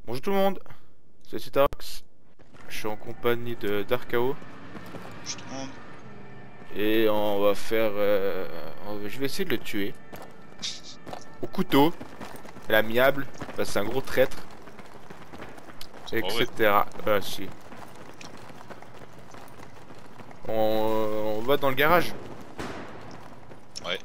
Bonjour tout le monde, c'est Citarox. Je suis en compagnie de Darkao. Bonjour tout le monde. Et on va faire... je vais essayer de le tuer. Au couteau. À l'amiable. Parce que c'est un gros traître. C'est pas vrai. Etc. Ah si. On va dans le garage. Ouais.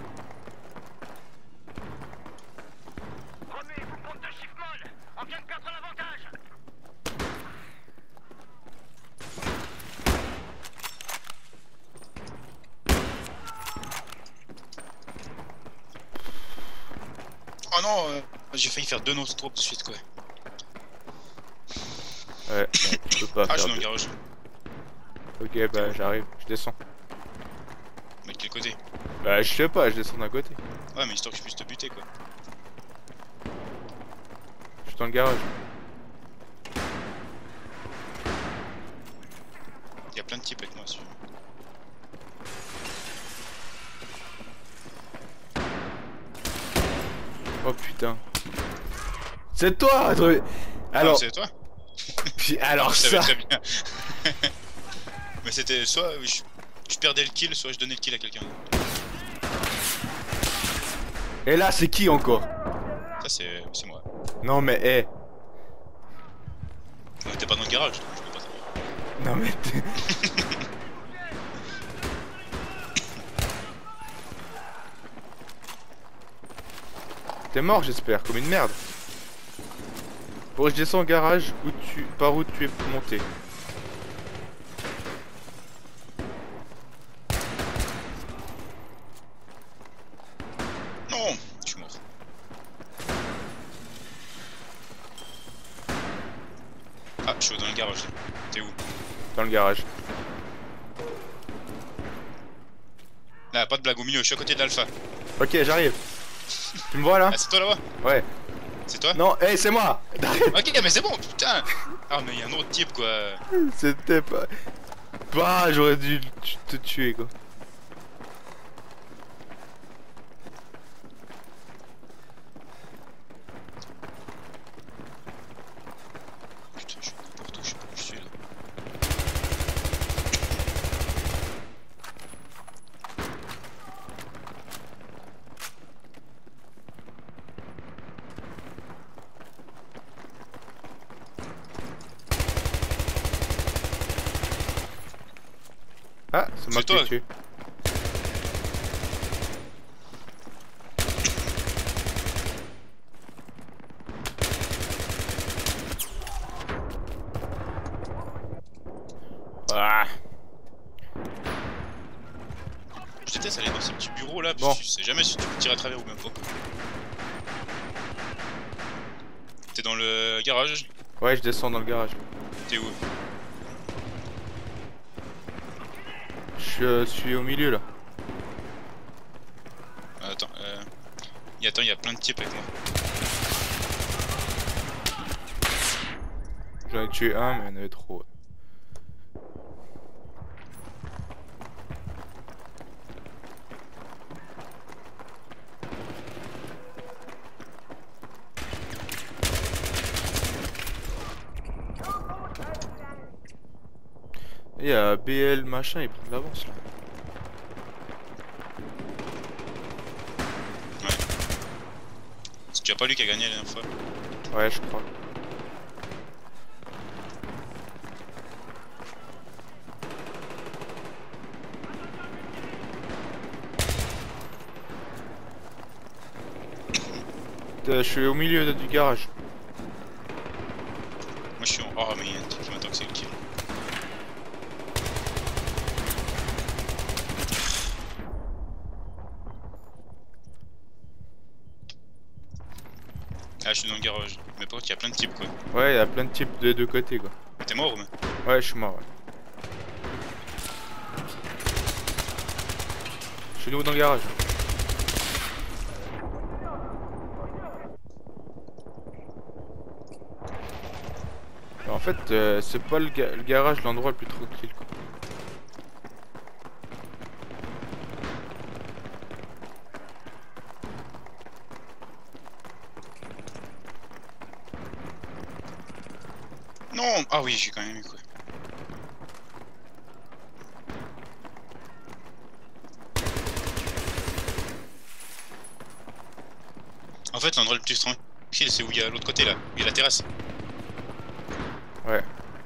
Remuez-vous compte de chiffre molle. On vient de perdre l'avantage. Oh non, j'ai failli faire deux no-scope de suite quoi. Ouais, tu peux pas Ah, je faire suis dans le deux. garage. Ok, bah j'arrive, je descends. Mais de quel côté? Bah je sais pas, je descends d'un côté. Ouais, mais histoire que je puisse te buter quoi. Je suis dans le garage. Il y a plein de types avec moi dessus. Oh putain. C'est toi toi. Ah, Alors, c'est toi? alors Je savais ça. très bien. Mais c'était soit je perdais le kill, soit je donnais le kill à quelqu'un. Et là c'est qui encore? Ça c'est moi. Non mais hé. On était pas dans le garage, donc je peux pas savoir. Non mais t'es mort j'espère, comme une merde. Bon je descends au garage par où tu es monté. Non, je suis mort. Ah, je suis dans le garage. T'es où? Dans le garage. Là, pas de blague au milieu, je suis à côté de l'alpha. Ok j'arrive. Tu me vois là? Ah, c'est toi là-bas? Ouais. C'est toi? Non, hé c'est moi. Ok, mais c'est bon, putain! Ah, mais il y a un autre type quoi. C'était pas... Bah j'aurais dû te tuer quoi. Putain, je suis n'importe où, je sais pas où je suis là. Ah, c'est moi C'est qui l'ai toi. tué. Ah. Je déteste aller dans ces petits bureaux là, Bon. parce que tu sais jamais si tu peux tirer à travers ou même pas. T'es dans le garage? Ouais je descends dans le garage. T'es où? Je suis au milieu là. Attends, attends, il y a plein de types avec moi. J'en ai tué un mais il y en avait trop. Il y a BL machin, il prend de l'avance là. Tu as pas lui qui a gagné la dernière fois? Ouais je crois. Je suis au milieu du garage. Moi je suis en... Oh mais il y a un type qui m'attend que c'est le kill. Ah, je suis dans le garage. Mais par contre il y a plein de types quoi. Ouais, il y a plein de types des deux côtés quoi. Mais t'es mort ou mais? Ouais, je suis mort. Ouais. Je suis nouveau dans le garage. En fait, c'est pas le garage l'endroit le plus tranquille quoi. Non. Ah oui, j'ai quand même eu quoi. En fait, l'endroit le plus tranquille, c'est où il y a l'autre côté là, où il y a la terrasse. Ouais.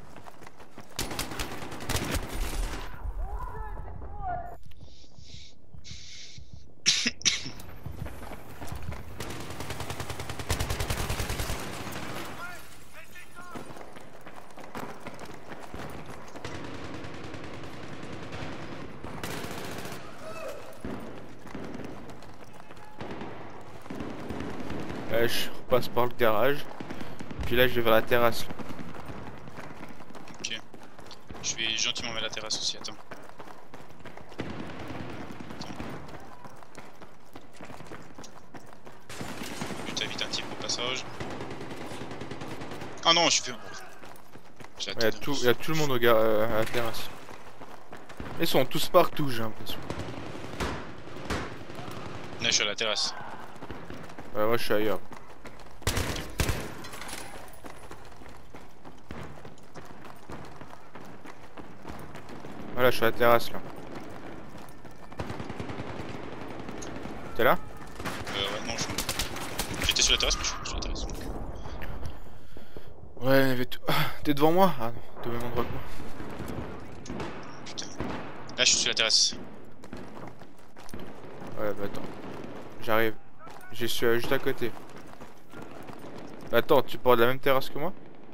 Je repasse par le garage. Puis là, je vais vers la terrasse. Là. Ok. Je vais gentiment vers la terrasse aussi, attends. Je t'invite un petit peu au passage. Oh non, je fais... Il y a tout le monde à la terrasse. Ils sont tous partout, j'ai l'impression. Là, je suis à la terrasse. Ouais, moi je suis ailleurs. Voilà, je suis à la terrasse là. T'es là? Ouais, non, j'étais sur la terrasse, mais je suis sur la terrasse. Donc. Ouais, il y avait tout. T'es devant moi? Ah non, t'es au même endroit que moi. Putain. Là, je suis sur la terrasse. Ouais, bah attends. J'arrive. Je suis juste à côté. Bah attends, tu pars de la même terrasse que moi?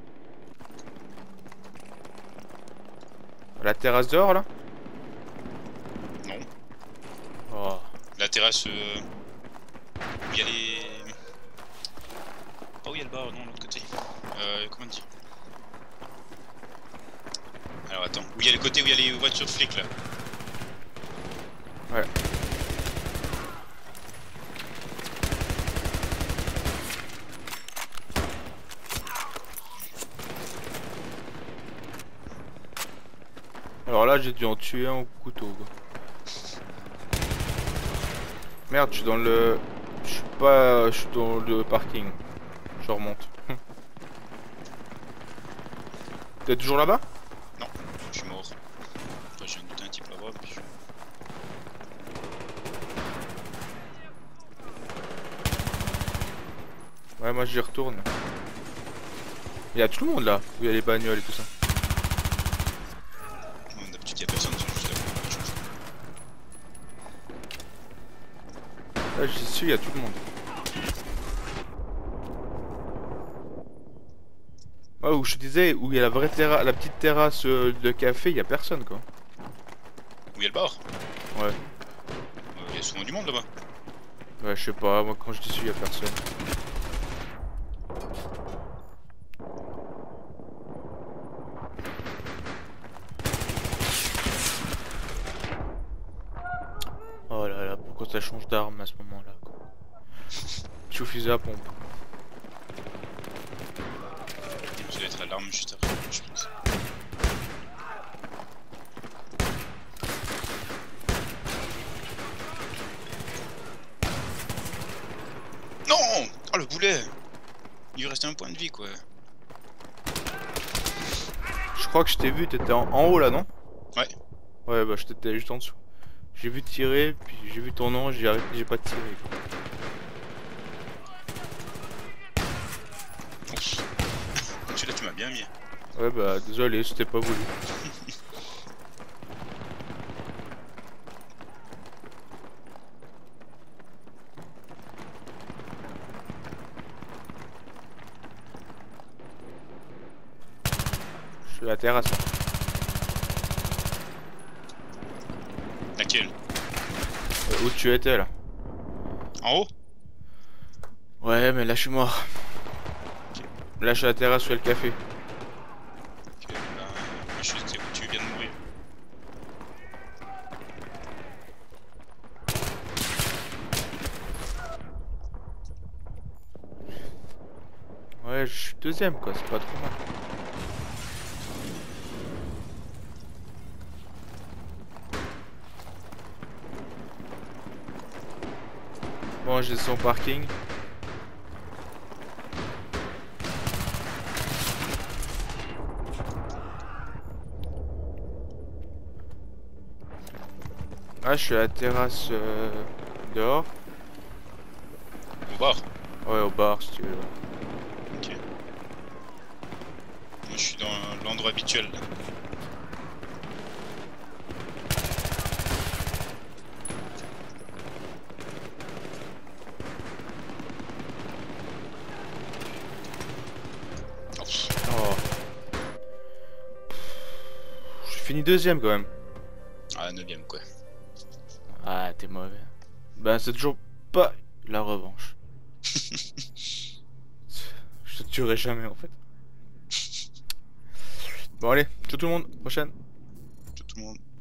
La terrasse dehors là? Non. Oh. La terrasse où il y a les... Pas où il y a le bar, non, l'autre côté. Comment dire? Alors attends, où il y a le côté où il y a les voitures de flics là. Ouais. Alors là, j'ai dû en tuer un au couteau. Quoi. Merde, je suis dans le... Je suis pas... Je suis dans le parking. Je remonte. T'es toujours là-bas? Non, je suis mort. Enfin, j'ai un type là-bas, puis je... Ouais, moi j'y retourne. Il y a tout le monde là, où il y a les bagnoles et tout ça. Bon, d'habitude, il y a personne, c'est juste là. Là, j'y suis, il y a tout le monde. Ouais, où je te disais, où il y a la vraie terrasse, la petite terrasse de café, il y a personne quoi. Où il y a le bar? Ouais. Il y a souvent du monde là-bas. Ouais, je sais pas, moi quand je dis suis, il y a personne. Oh là là, pourquoi ça change d'arme à ce moment-là quoi. Je suis au fusil à pompe. Ça doit être à l'arme juste après, je pense. Non! Oh le boulet! Il lui restait un point de vie quoi. Je crois que je t'ai vu, t'étais en haut là, non? Ouais. Ouais, bah je t'étais juste en dessous. J'ai vu tirer, puis j'ai vu ton nom, j'ai arrêté, j'ai pas tiré. Quoi. Celui-là tu m'as bien mis. Ouais bah désolé, c'était pas voulu. Je suis à la terrasse. Laquelle? Où tu étais là? En haut? Ouais mais là je suis mort. Okay. Là je suis à la terrasse où il y a le café. Ok, bah, je sais où tu viens de mourir. Ouais je suis deuxième quoi, c'est pas trop mal. Bon j'ai son parking. Ah, je suis à la terrasse dehors. Au bar. Ouais, au bar si tu veux. Ok. Moi je suis dans l'endroit habituel là. Oh, pff. Oh. J'ai fini deuxième quand même. Ah, 9ème quoi. Ah, t'es mauvais. Ben, c'est toujours pas la revanche. Je te tuerai jamais en fait. Bon, allez, ciao tout le monde, prochaine. Tout le monde.